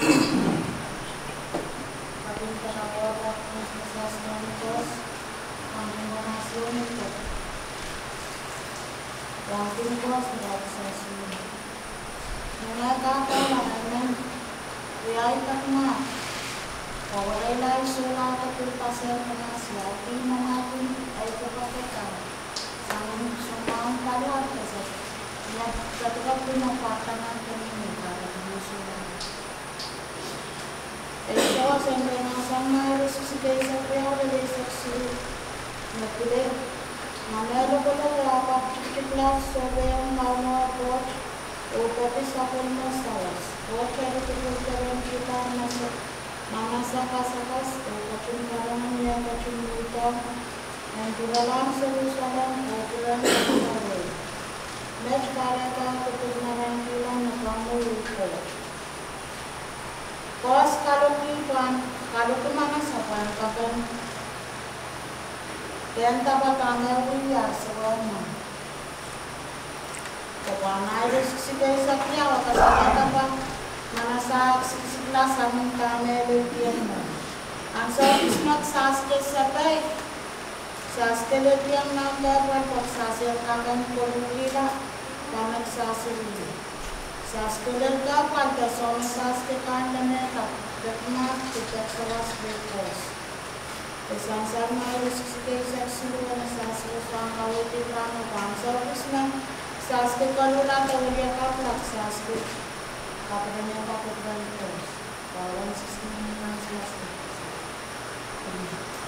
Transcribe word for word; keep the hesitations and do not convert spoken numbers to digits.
Kabinta na wala kung sasasang tos ang donasyon nito. Yakin ko sa sasasyon. Mga kakalaman, kuyaitan na. Kawalay lang sila kapilpasan na siya, di naman ay kapakitan. Sa sumang paluat kasi, ketika pinapakanan kami para dimusuhan. Ito siyempre nasama harus sebagai saya dari seksi napilih. Manalo ko na dapat kelas sobrang mau pot o popis ako na salas. O kaya tututunan kita masuk mana sakas-sakas o kapuntaran niya kacumutan ang tulalang serusalan o tulang kacumutan. Next para ka kebenaran bilang kamu lupa. Kos kalau kipan, kalau kemana sapan kapan? Yang tahu tanggal dia semuanya. Kapan ada sisi sakya, kasih apa? Mana sak sisi kelas sama kami lebihan. Ansar ismat sas ke sapai, sas ke lebihan nambah berapa sas yang kagan kolukira. Kanak sasuri, sas keluarga pada soal sas ke kandang mereka, kerana tidak salas berkos. Pesan sama harus sekitar seluruh sas rusang kawin di mana bangsa rusna sas ke kalula terlihat kaplak sas ke kapranya kapal berkos. Kawan sistem yang sas.